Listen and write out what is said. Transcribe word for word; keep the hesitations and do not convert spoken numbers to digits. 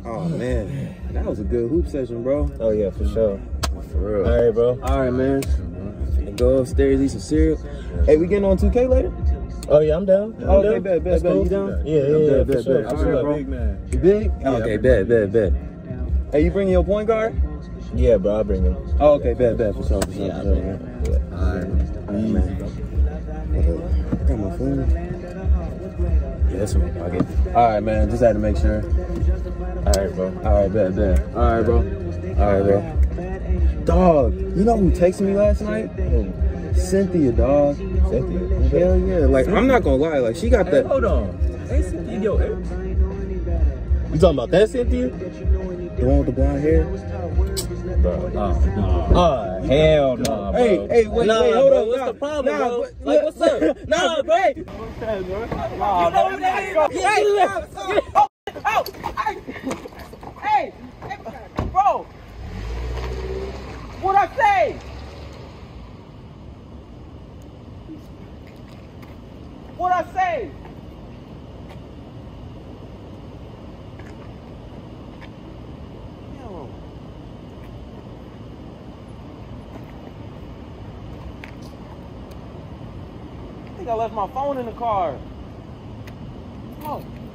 Oh man, that was a good hoop session, bro. Oh yeah, for sure. For real. All right, bro. All right, man. Go upstairs, eat some cereal. Hey, we getting on two K later? Oh yeah, I'm down. I'm Oh, okay, down. bet, bet, Let's bet. go. You down? Yeah, yeah, Bet, yeah, bet, for bet, sure. bet. For All right, sure. bro. Big man. You big? Yeah, Okay, I'm bet, bet, bet. Hey, you bringing your point guard? Yeah, bro, I'll bring him. Oh, okay, bet, bet, for sure, for sure, Yeah, for sure. I bring him. Yeah. All right. All right, man. I got my phone. Yeah, that's in my pocket. All right, man. Just had to make sure. All right, bro. All right, bet, bet. All right, bro. All right, bro. Dog, you know who texted me last night? Cynthia, dog. Cynthia. Hell yeah. Like, I'm not gonna lie. Like, she got Hey, that. hold on. Hey, Cynthia, yo, hey. You talking about that, Cynthia? The one with the blonde hair? Bro. Oh, no. Oh, hell no, bro. Hey, hey, wait, nah, wait, hold bro, on. What's nah, the problem, nah, bro? but- Like, what's up? Nah, bro. Hey, You know who that is? hey, Hey, bro, what I say? What I say? I think I left my phone in the car. Oh.